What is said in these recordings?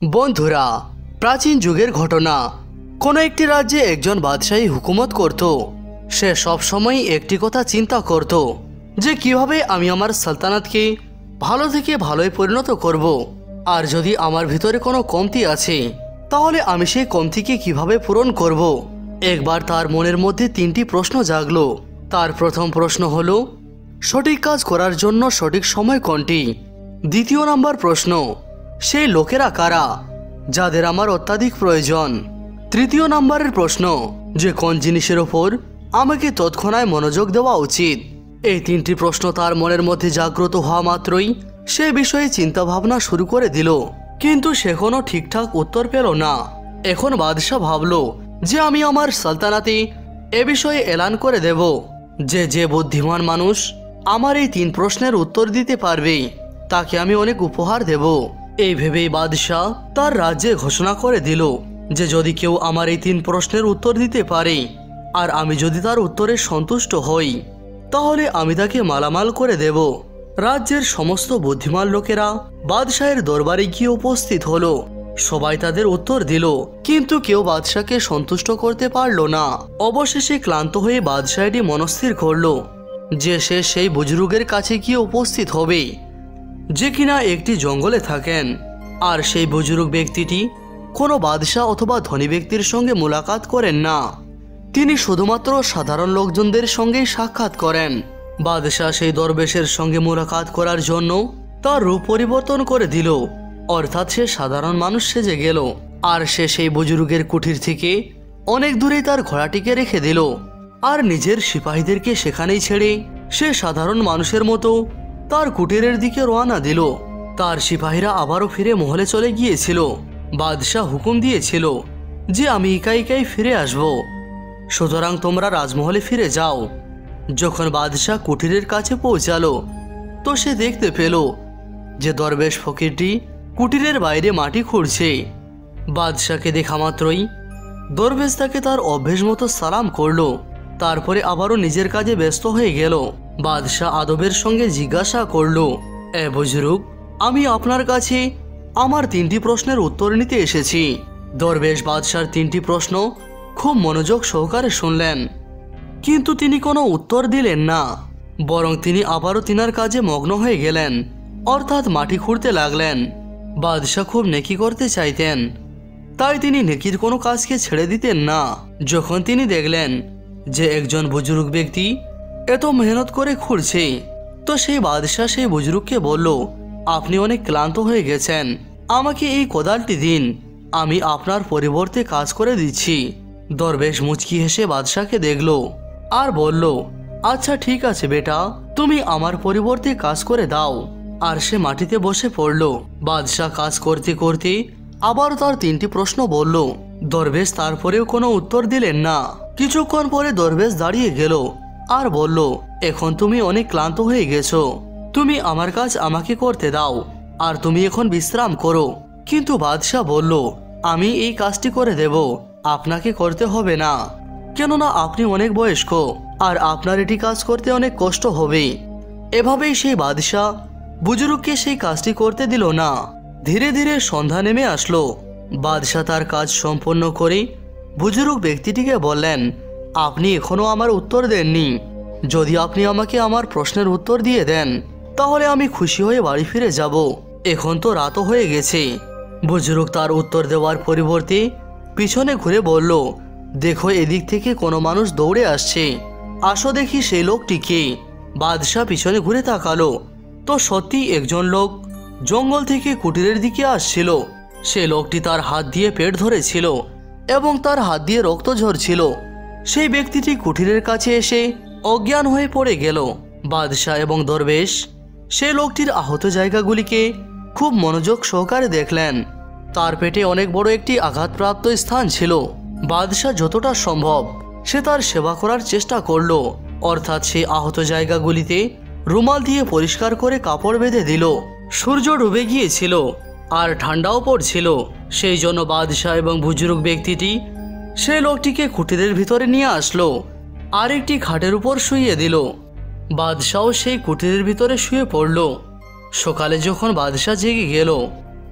বন্ধুরা, প্রাচীন যুগের ঘটনা। কোনো একটি রাজ্যে একজন বাদশাহী হুকুমত করত। সে সবসময় একটি কথা চিন্তা করত যে কিভাবে আমি আমার সালতানাতকে ভালো থেকে ভালোই পরিণত করব। আর যদি আমার ভিতরে কোনো কমতি আছে তাহলে আমি সেই কমতিকে কিভাবে পূরণ করব। একবার তার মনের মধ্যে তিনটি প্রশ্ন জাগলো। তার প্রথম প্রশ্ন হলো, সঠিক কাজ করার জন্য সঠিক সময় কোনটি? দ্বিতীয় নাম্বার প্রশ্ন, সেই লোকেরা কারা যাদের আমার অত্যাধিক প্রয়োজন? তৃতীয় নাম্বারের প্রশ্ন, যে কোন জিনিসের ওপর আমাকে তৎক্ষণাৎ মনোযোগ দেওয়া উচিত। এই তিনটি প্রশ্ন তার মনের মধ্যে জাগ্রত হওয়া মাত্রই সে বিষয়ে চিন্তা ভাবনা শুরু করে দিল, কিন্তু সে কোনো ঠিকঠাক উত্তর পেল না। এখন বাদশাহ ভাবল যে আমি আমার সালতানাতে এ বিষয়ে এলান করে দেব যে বুদ্ধিমান মানুষ আমার এই তিন প্রশ্নের উত্তর দিতে পারবে তাকে আমি অনেক উপহার দেব। এই ভেবেই বাদশাহ তার রাজ্যে ঘোষণা করে দিল যে যদি কেউ আমার এই তিন প্রশ্নের উত্তর দিতে পারে আর আমি যদি তার উত্তরে সন্তুষ্ট হই তাহলে আমি তাকে মালামাল করে দেব। রাজ্যের সমস্ত বুদ্ধিমান লোকেরা বাদশাহের দরবারে গিয়ে উপস্থিত হলো। সবাই তাদের উত্তর দিল, কিন্তু কেউ বাদশাহকে সন্তুষ্ট করতে পারল না। অবশেষে ক্লান্ত হয়ে বাদশাহ এটি মনস্থির করল যে সে সেই বুজুর্গের কাছে গিয়ে উপস্থিত হবে যে কিনা একটি জঙ্গলে থাকেন। আর সেই বুজুর্গ ব্যক্তিটি কোনো বাদশাহ অথবা ধনী ব্যক্তির সঙ্গে মুলাকাত করেন না, তিনি শুধুমাত্র সাধারণ লোকজনদের সঙ্গেই সাক্ষাৎ করেন। বাদশাহ সেই দরবেশের সঙ্গে মুলাকাত করার জন্য তার রূপ পরিবর্তন করে দিল, অর্থাৎ সে সাধারণ মানুষ সেজে গেল। আর সে সেই বুজুর্গের কুঠির থেকে অনেক দূরে তার ঘোড়াটিকে রেখে দিল আর নিজের সিপাহীদেরকে সেখানেই ছেড়ে সে সাধারণ মানুষের মতো তার কুটিরের দিকে রওনা দিল। তার সিপাহীরা আবারও ফিরে মহলে চলে গিয়েছিল। বাদশাহ হুকুম দিয়েছিল যে আমি একাই ফিরে আসব, সুতরাং তোমরা রাজমহলে ফিরে যাও। যখন বাদশাহ কুটিরের কাছে পৌঁছালো তো সে দেখতে পেল যে দরবেশ ফকিরটি কুটিরের বাইরে মাটি খুঁড়ছে। বাদশাহকে দেখা মাত্রই দরবেশ তাকে তার অভ্যেস মতো সালাম করলো, তারপরে আবারও নিজের কাজে ব্যস্ত হয়ে গেল। বাদশাহ আদবের সঙ্গে জিজ্ঞাসা করলো, এ বুজুর্গ, আমি আপনার কাছে আমার তিনটি প্রশ্নের উত্তর নিতে এসেছি। দরবেশ বাদশার তিনটি প্রশ্ন খুব মনোযোগ সহকারে শুনলেন, কিন্তু তিনি কোনো উত্তর দিলেন না, বরং তিনি আবারও তিনার কাজে মগ্ন হয়ে গেলেন, অর্থাৎ মাটি খুঁড়তে লাগলেন। বাদশাহ খুব নেকি করতে চাইতেন, তাই তিনি নেকির কোনো কাজকে ছেড়ে দিতেন না। যখন তিনি দেখলেন যে একজন বুজুর্গ ব্যক্তি এত মেহনত করে খুঁড়ছে, তো সেই বাদশাহ সেই বুজুর্গকে বলল, আপনি অনেক ক্লান্ত হয়ে গেছেন, আমাকে এই কোদালটি দিন, আমি আপনার পরিবর্তে কাজ করে দিচ্ছি। দরবেশ মুচকি হেসে বাদশাহকে দেখল আর বলল, আচ্ছা ঠিক আছে বেটা, তুমি আমার পরিবর্তে কাজ করে দাও। আর সে মাটিতে বসে পড়ল। বাদশাহ কাজ করতে করতে আবার তার তিনটি প্রশ্ন বলল। দরবেশ তারপরেও কোনো উত্তর দিলেন না। কিছুক্ষণ পরে দরবেশ দাঁড়িয়ে গেল আর বলল, এখন তুমি অনেক ক্লান্ত হয়ে গেছো, তুমি আমার কাজ আমাকে করতে দাও আর তুমি এখন বিশ্রাম করো। কিন্তু বাদশাহ বলল, আমি এই কাজটি করে দেব, আপনাকে করতে হবে না, কেননা আপনি অনেক বয়স্ক আর আপনার এটি কাজ করতে অনেক কষ্ট হবে। এভাবেই সেই বাদশাহ বুজুর্গকে সেই কাজটি করতে দিল না। ধীরে ধীরে সন্ধ্যা নেমে আসলো। বাদশাহ তার কাজ সম্পন্ন করে বুজুর্গ ব্যক্তিটিকে বললেন, আপনি এখনো আমার উত্তর দেননি, যদি আপনি আমাকে আমার প্রশ্নের উত্তর দিয়ে দেন তাহলে আমি খুশি হয়ে বাড়ি ফিরে যাব, এখন তো রাতও হয়ে গেছে। বুজুর্গ তার উত্তর দেওয়ার পরিবর্তে পিছনে ঘুরে বলল, দেখো এদিক থেকে কোনো মানুষ দৌড়ে আসছে, আসো দেখি সেই লোকটিকে। বাদশাহ পিছনে ঘুরে তাকালো তো সত্যি একজন লোক জঙ্গল থেকে কুটিরের দিকে আসছিল। সে লোকটি তার হাত দিয়ে পেট ধরেছিল এবং তার হাত দিয়ে রক্ত ঝরছিল। সেই ব্যক্তিটি কুটিরের কাছে এসে অজ্ঞান হয়ে পড়ে গেল। বাদশাহ এবং দরবেশ সেই লোকটির আহত জায়গাগুলিকে খুব মনোযোগ সহকারে দেখলেন। তার পেটে অনেক বড় একটি আঘাতপ্রাপ্ত স্থান ছিল। বাদশাহ যতটা সম্ভব সে তার সেবা করার চেষ্টা করল, অর্থাৎ সেই আহত জায়গাগুলিতে রুমাল দিয়ে পরিষ্কার করে কাপড় বেঁধে দিল। সূর্য ডুবে গিয়েছিল আর ঠান্ডাও পড়ছিল, সেই জন্য বাদশাহ এবং বুজুর্গ ব্যক্তিটি সেই লোকটিকে কুটিরের ভিতরে নিয়ে আসলো আর একটি খাটের উপর শুইয়ে দিল। বাদশাহ সেই কুটিরের ভিতরে শুয়ে পড়ল। সকালে যখন বাদশাহ জেগে গেল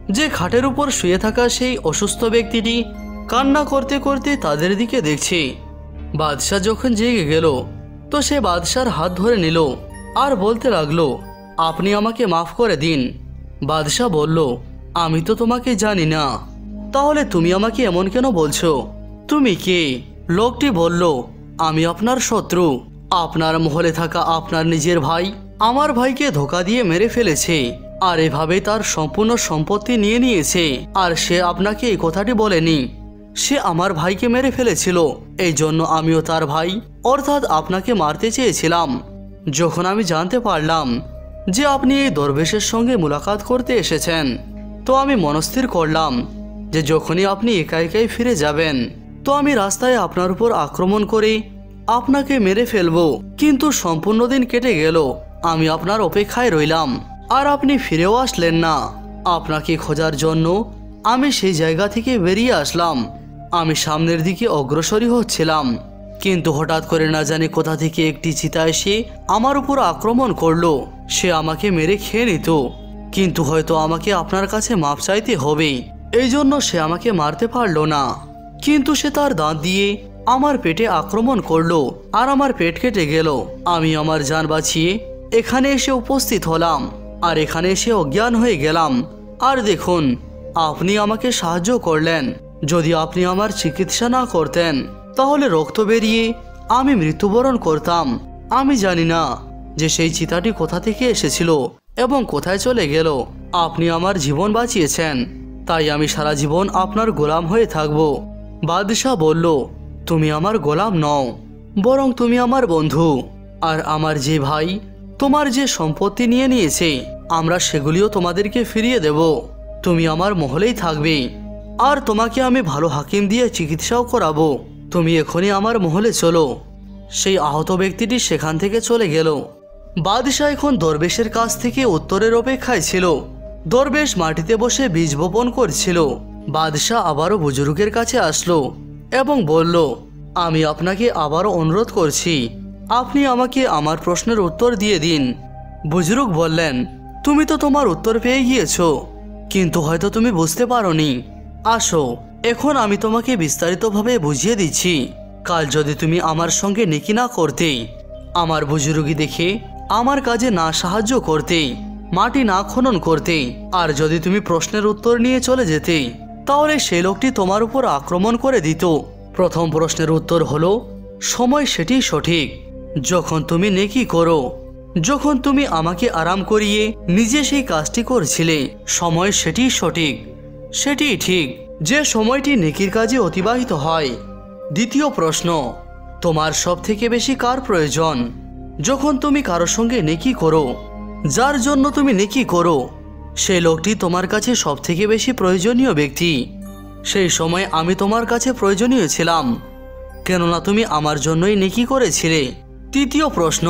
যে খাটের উপর শুয়ে থাকা সেই অসুস্থ ব্যক্তিটি কান্না করতে করতে তাদের দিকে দেখছে। বাদশাহ যখন জেগে গেল তো সে বাদশার হাত ধরে নিল আর বলতে লাগলো, আপনি আমাকে মাফ করে দিন। বাদশাহ বলল, আমি তো তোমাকে জানি না, তাহলে তুমি আমাকে এমন কেন বলছো? তুমি কে? লোকটি বলল, আমি আপনার শত্রু। আপনার মহলে থাকা আপনার নিজের ভাই আমার ভাইকে ধোঁকা দিয়ে মেরে ফেলেছে, আর এভাবে তার সম্পূর্ণ সম্পত্তি নিয়ে নিয়েছে। আর সে আপনাকে এই কথাটি বলেনি। সে আমার ভাইকে মেরে ফেলেছিল, এই জন্য আমিও তার ভাই অর্থাৎ আপনাকে মারতে চেয়েছিলাম। যখন আমি জানতে পারলাম যে আপনি এই দরবেশের সঙ্গে মুলাকাত করতে এসেছেন, তো আমি মনস্থির করলাম যে যখনই আপনি একা একাই ফিরে যাবেন তো আমি রাস্তায় আপনার উপর আক্রমণ করে আপনাকে মেরে ফেলবো। কিন্তু সম্পূর্ণ দিন কেটে গেল, আমি আপনার অপেক্ষায় রইলাম আর আপনি ফিরেও আসলেন না। আপনাকে খোঁজার জন্য আমি সেই জায়গা থেকে বেরিয়ে আসলাম। আমি সামনের দিকে অগ্রসরই হচ্ছিলাম, কিন্তু হঠাৎ করে না জানি কোথা থেকে একটি চিতা এসে আমার উপর আক্রমণ করলো। সে আমাকে মেরে খেয়ে নিত, কিন্তু হয়তো আমাকে আপনার কাছে মাপ চাইতে হবে, এই জন্য সে আমাকে মারতে পারলো না। কিন্তু সে তার দাঁত দিয়ে আমার পেটে আক্রমণ করলো আর আমার পেট কেটে গেল। আমি আমার জান বাঁচিয়ে এখানে এসে উপস্থিত হলাম আর এখানে এসে অজ্ঞান হয়ে গেলাম। আর দেখুন, আপনি আমাকে সাহায্য করলেন। যদি আপনি আমার চিকিৎসা না করতেন তাহলে রক্ত বেরিয়ে আমি মৃত্যুবরণ করতাম। আমি জানি না যে সেই চিতাটি কোথা থেকে এসেছিল এবং কোথায় চলে গেল। আপনি আমার জীবন বাঁচিয়েছেন, তাই আমি সারা জীবন আপনার গোলাম হয়ে থাকব। বাদশাহ বলল, তুমি আমার গোলাম নও, বরং তুমি আমার বন্ধু। আর আমার যে ভাই তোমার যে সম্পত্তি নিয়ে নিয়েছে, আমরা সেগুলিও তোমাদেরকে ফিরিয়ে দেব। তুমি আমার মহলেই থাকবে আর তোমাকে আমি ভালো হাকিম দিয়ে চিকিৎসাও করাবো। তুমি এখনই আমার মহলে চলো। সেই আহত ব্যক্তিটি সেখান থেকে চলে গেল। বাদশাহ এখন দরবেশের কাছ থেকে উত্তরের অপেক্ষায় ছিল। দরবেশ মাটিতে বসে বীজ বপন করছিল। বাদশাহ আবারও বুজুর্গের কাছে আসলো এবং বলল, আমি আপনাকে আবারও অনুরোধ করছি, আপনি আমাকে আমার প্রশ্নের উত্তর দিয়ে দিন। বুজুর্গ বললেন, তুমি তো তোমার উত্তর পেয়ে গিয়েছো, কিন্তু হয়তো তুমি বুঝতে পারোনি। আসো, এখন আমি তোমাকে বিস্তারিতভাবে বুঝিয়ে দিচ্ছি। কাল যদি তুমি আমার সঙ্গে নেকি না করতে, আমার বুজুর্গি দেখে আমার কাজে না সাহায্য করতে, মাটি না খনন করতে, আর যদি তুমি প্রশ্নের উত্তর নিয়ে চলে যেতে, তাহলে সেই লোকটি তোমার উপর আক্রমণ করে দিত। প্রথম প্রশ্নের উত্তর হলো, সময় সেটি সঠিক। যখন তুমি নেকি করো, যখন তুমি আমাকে আরাম করিয়ে নিজে সেই কাজটি করছিলে, সময় সেটি সঠিক, সেটি ঠিক যে সময়টি নেকির কাজে অতিবাহিত হয়। দ্বিতীয় প্রশ্ন, তোমার সব থেকে বেশি কার প্রয়োজন? যখন তুমি কারো সঙ্গে নেকি করো, যার জন্য তুমি নেকি করো, সেই লোকটি তোমার কাছে সব থেকে বেশি প্রয়োজনীয় ব্যক্তি। সেই সময় আমি তোমার কাছে প্রয়োজনীয় ছিলাম, কেননা তুমি আমার জন্যই নেকি করেছিলে। তৃতীয় প্রশ্ন,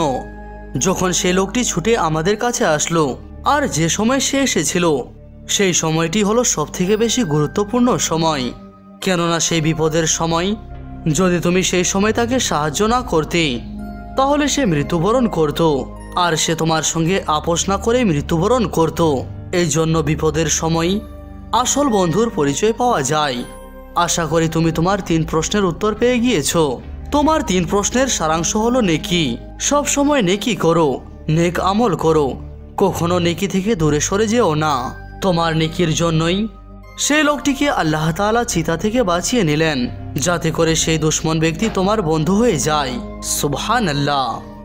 যখন সেই লোকটি ছুটে আমাদের কাছে আসলো আর যে সময় সে এসেছিল, সেই সময়টি হলো সব থেকে বেশি গুরুত্বপূর্ণ সময়, কেননা সেই বিপদের সময় যদি তুমি সেই সময় তাকে সাহায্য না করতে, তাহলে সে মৃত্যুবরণ করত, আর সে তোমার সঙ্গে আপোষ না করে মৃত্যুবরণ করত। এই জন্য বিপদের সময় আসল বন্ধুর পরিচয় পাওয়া যায়। আশা করি তুমি তোমার 3 প্রশ্নের উত্তর পেয়ে গিয়েছো। তোমার 3 প্রশ্নের সারাংশ হলো নেকি। সব সময় নেকি করো, নেক আমল করো, কখনো নেকি থেকে দূরে সরে যেও না। তোমার নেকির জন্যই সেই লোকটিকে আল্লাহ তাআলা চিতা থেকে বাঁচিয়ে নিলেন, যাতে করে সেই দুশমন ব্যক্তি তোমার বন্ধু হয়ে যায়। সুবহানাল্লাহ।